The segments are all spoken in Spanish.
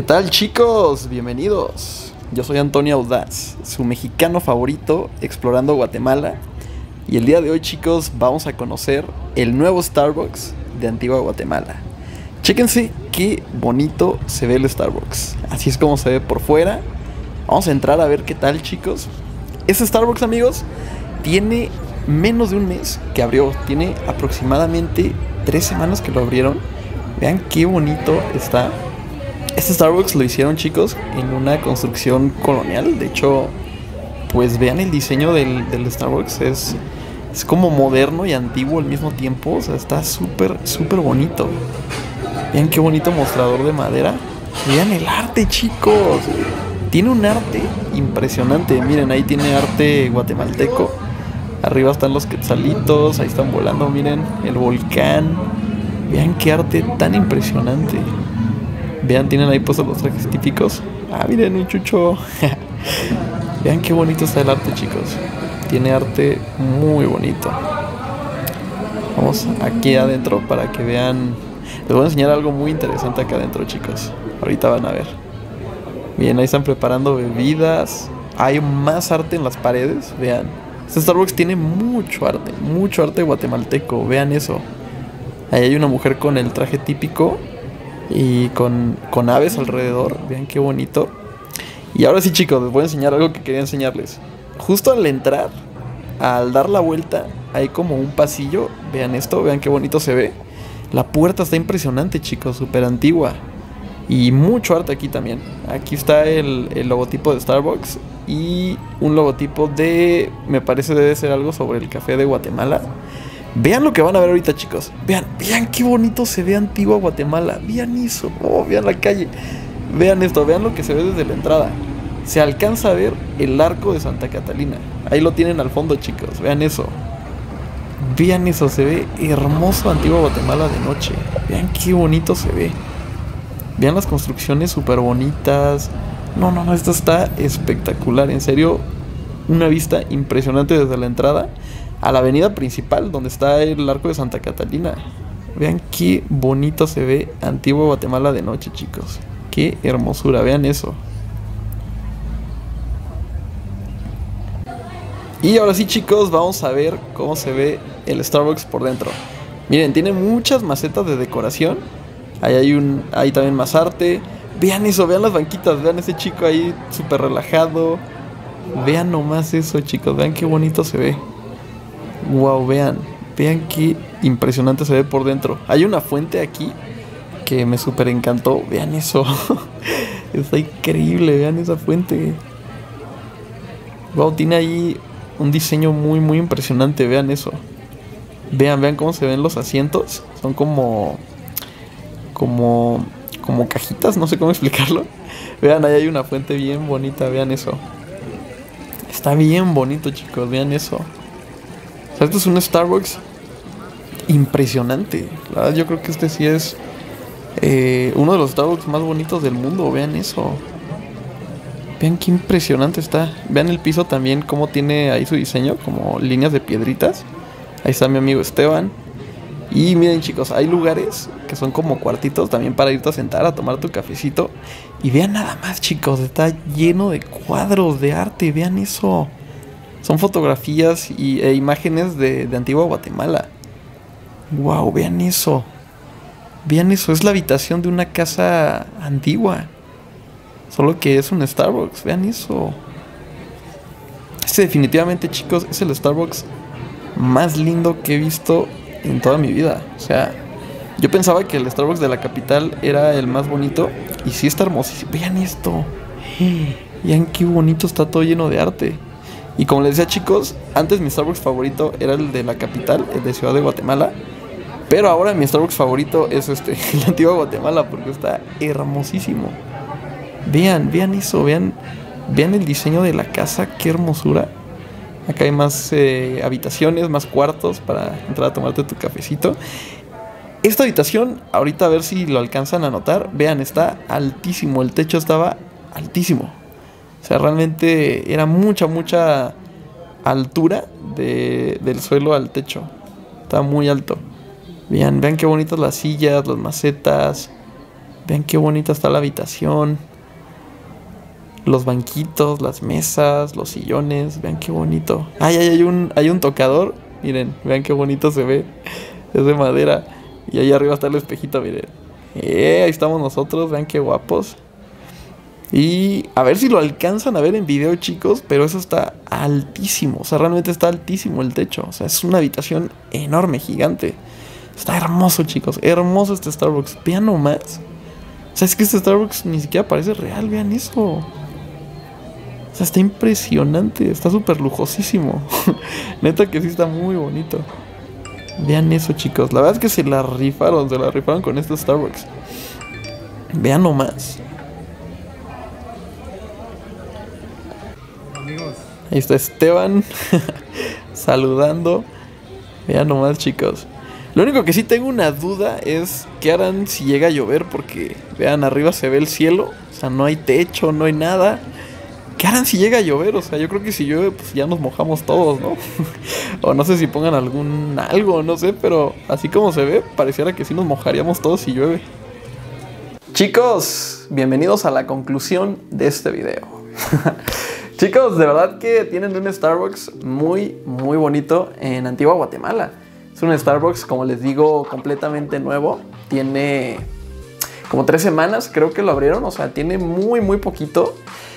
¿Qué tal, chicos? Bienvenidos. Yo soy Antonio Audaz, su mexicano favorito explorando Guatemala. Y el día de hoy, chicos, vamos a conocer el nuevo Starbucks de Antigua Guatemala. Chéquense qué bonito se ve el Starbucks. Así es como se ve por fuera. Vamos a entrar a ver qué tal, chicos. Este Starbucks, amigos, tiene menos de un mes que abrió. Tiene aproximadamente 3 semanas que lo abrieron. Vean qué bonito está. Este Starbucks lo hicieron, chicos, en una construcción colonial. De hecho, pues vean el diseño del Starbucks. Es como moderno y antiguo al mismo tiempo. O sea, está súper bonito. Vean qué bonito mostrador de madera. Vean el arte, chicos. Tiene un arte impresionante. Miren, ahí tiene arte guatemalteco. Arriba están los quetzalitos. Ahí están volando, miren, el volcán. Vean qué arte tan impresionante. Vean, tienen ahí puestos los trajes típicos. Ah, miren, un chucho. Vean qué bonito está el arte, chicos. Tiene arte muy bonito. Vamos aquí adentro para que vean. Les voy a enseñar algo muy interesante acá adentro, chicos. Ahorita van a ver. Bien, ahí están preparando bebidas. Hay más arte en las paredes. Vean, este Starbucks tiene mucho arte guatemalteco. Vean eso. Ahí hay una mujer con el traje típico y con aves alrededor. Vean qué bonito. Y ahora sí, chicos, les voy a enseñar algo que quería enseñarles. Justo al entrar, al dar la vuelta, hay como un pasillo. Vean esto, vean qué bonito se ve. La puerta está impresionante, chicos, súper antigua. Y mucho arte aquí también. Aquí está el logotipo de Starbucks y un logotipo de, me parece debe ser algo sobre el café de Guatemala. Vean lo que van a ver ahorita, chicos. Vean qué bonito se ve Antigua Guatemala. Vean eso, vean la calle. Vean esto, vean lo que se ve desde la entrada. Se alcanza a ver el arco de Santa Catalina. Ahí lo tienen al fondo, chicos. Vean eso. Vean eso, se ve hermoso Antigua Guatemala de noche. Vean qué bonito se ve. Vean las construcciones súper bonitas. No, esto está espectacular. En serio, una vista impresionante desde la entrada a la avenida principal donde está el arco de Santa Catalina. Vean qué bonito se ve Antigua Guatemala de noche, chicos. Qué hermosura, vean eso. Y ahora sí, chicos, vamos a ver cómo se ve el Starbucks por dentro. Miren, tiene muchas macetas de decoración. Ahí hay también más arte. Vean eso, vean las banquitas, vean ese chico ahí súper relajado. Vean nomás eso, chicos, vean qué bonito se ve. Wow, vean qué impresionante se ve por dentro. Hay una fuente aquí que me súper encantó. Vean eso. Está increíble, vean esa fuente. Wow, tiene ahí un diseño muy impresionante. Vean eso. Vean cómo se ven los asientos. Son como cajitas, no sé cómo explicarlo. Vean, ahí hay una fuente bien bonita. Vean eso. Está bien bonito, chicos, vean eso. O sea, esto es un Starbucks impresionante. La verdad, yo creo que este sí es uno de los Starbucks más bonitos del mundo. Vean eso. Vean qué impresionante está. Vean el piso también, cómo tiene ahí su diseño, como líneas de piedritas. Ahí está mi amigo Esteban. Y miren, chicos, hay lugares que son como cuartitos también para irte a sentar a tomar tu cafecito. Y vean nada más, chicos, está lleno de cuadros de arte. Vean eso. Son fotografías e imágenes de Antigua Guatemala. Wow, vean eso. Vean eso, es la habitación de una casa antigua. Solo que es un Starbucks, vean eso. Este definitivamente, chicos, es el Starbucks más lindo que he visto en toda mi vida. O sea, yo pensaba que el Starbucks de la capital era el más bonito. Y sí está hermosísimo. Vean esto. Vean qué bonito, está todo lleno de arte. Y como les decía, chicos, antes mi Starbucks favorito era el de la capital, el de Ciudad de Guatemala. Pero ahora mi Starbucks favorito es el de Antigua Guatemala, porque está hermosísimo. Vean eso, vean el diseño de la casa, qué hermosura. Acá hay más habitaciones, más cuartos para entrar a tomarte tu cafecito. Esta habitación, ahorita a ver si lo alcanzan a notar. Vean, está altísimo, el techo estaba altísimo. O sea, realmente era mucha altura del suelo al techo. Estaba muy alto. Vean qué bonitas las sillas, las macetas. Vean qué bonita está la habitación. Los banquitos, las mesas, los sillones. Vean qué bonito. Ay, hay un tocador. Miren, vean qué bonito se ve. Es de madera. Y ahí arriba está el espejito, miren. Ahí estamos nosotros, vean qué guapos. Y a ver si lo alcanzan a ver en video, chicos. Pero eso está altísimo. O sea, realmente está altísimo el techo. O sea, es una habitación enorme, gigante. Está hermoso, chicos. Hermoso este Starbucks. Vean nomás. O sea, es que este Starbucks ni siquiera parece real. Vean eso. O sea, está impresionante. Está súper lujosísimo. Neta que sí está muy bonito. Vean eso, chicos. La verdad es que se la rifaron con este Starbucks. Vean nomás. Amigos. Ahí está Esteban saludando. Vean nomás, chicos. Lo único que sí tengo una duda es qué harán si llega a llover, porque vean, arriba se ve el cielo. O sea, no hay techo, no hay nada. ¿Qué harán si llega a llover? O sea, yo creo que si llueve, pues ya nos mojamos todos, ¿no? O no sé si pongan algo, no sé, pero así como se ve, pareciera que sí nos mojaríamos todos si llueve. Chicos, bienvenidos a la conclusión de este video. Chicos, de verdad que tienen un Starbucks muy, muy bonito en Antigua Guatemala. Es un Starbucks, como les digo, completamente nuevo. Tiene como 3 semanas, creo que lo abrieron. O sea, tiene muy, muy poquito.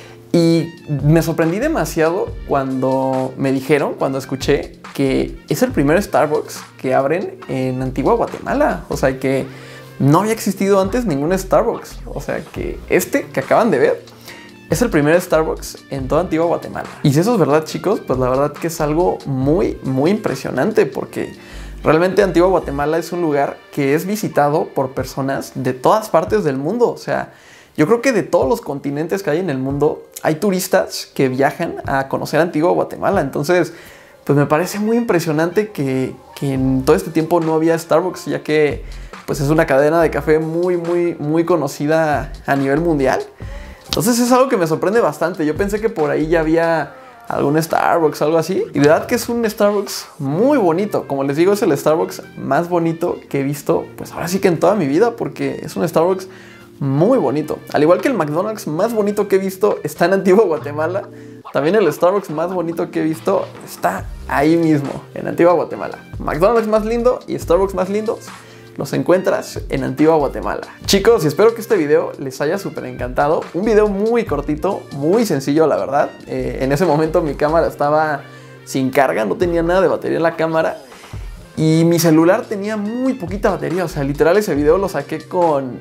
Y me sorprendí demasiado cuando me dijeron, cuando escuché que es el primer Starbucks que abren en Antigua Guatemala. O sea, que no había existido antes ningún Starbucks. O sea, que este que acaban de ver es el primer Starbucks en toda Antigua Guatemala. Y si eso es verdad, chicos, pues la verdad que es algo muy, muy impresionante, porque realmente Antigua Guatemala es un lugar que es visitado por personas de todas partes del mundo. O sea, yo creo que de todos los continentes que hay en el mundo, hay turistas que viajan a conocer Antigua Guatemala. Entonces, pues me parece muy impresionante que en todo este tiempo no había Starbucks, ya que pues es una cadena de café muy, muy, muy conocida a nivel mundial. Entonces es algo que me sorprende bastante. Yo pensé que por ahí ya había algún Starbucks, algo así. Y de verdad que es un Starbucks muy bonito. Como les digo, es el Starbucks más bonito que he visto, pues ahora sí que en toda mi vida, porque es un Starbucks muy bonito. Al igual que el McDonald's más bonito que he visto está en Antigua Guatemala, también el Starbucks más bonito que he visto está ahí mismo, en Antigua Guatemala. McDonald's más lindo y Starbucks más lindos los encuentras en Antigua Guatemala. Chicos, y espero que este video les haya súper encantado. Un video muy cortito, muy sencillo, la verdad. En ese momento mi cámara estaba sin carga, no tenía nada de batería en la cámara. Y mi celular tenía muy poquita batería. O sea, literal ese video lo saqué con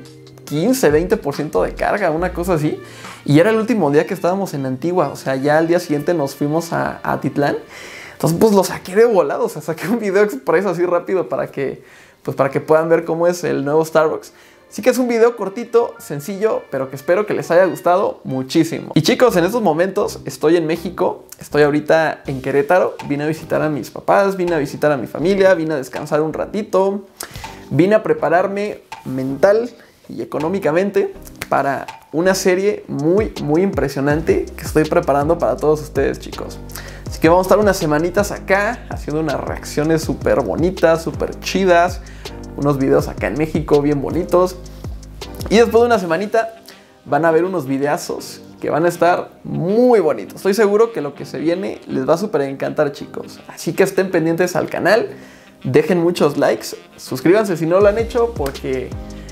15-20% de carga, una cosa así. Y era el último día que estábamos en Antigua. O sea, ya al día siguiente nos fuimos a Atitlán. Entonces pues lo saqué de volado. O sea, saqué un video express así rápido para que puedan ver cómo es el nuevo Starbucks. Así que es un video cortito, sencillo, pero que espero que les haya gustado muchísimo. Y chicos, en estos momentos estoy en México. Estoy ahorita en Querétaro. Vine a visitar a mis papás, vine a visitar a mi familia, vine a descansar un ratito. Vine a prepararme mental y económicamente para una serie muy, muy impresionante que estoy preparando para todos ustedes, chicos. Así que vamos a estar unas semanitas acá haciendo unas reacciones súper bonitas, súper chidas. Unos videos acá en México bien bonitos. Y después de una semanita van a ver unos videazos que van a estar muy bonitos. Estoy seguro que lo que se viene les va a súper encantar, chicos. Así que estén pendientes al canal. Dejen muchos likes. Suscríbanse si no lo han hecho, porque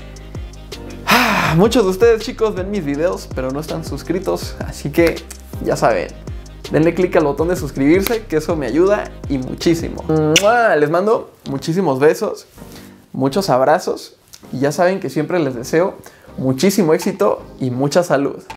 muchos de ustedes, chicos, ven mis videos pero no están suscritos. Así que ya saben, denle click al botón de suscribirse, que eso me ayuda y muchísimo. Les mando muchísimos besos, muchos abrazos, y ya saben que siempre les deseo muchísimo éxito y mucha salud.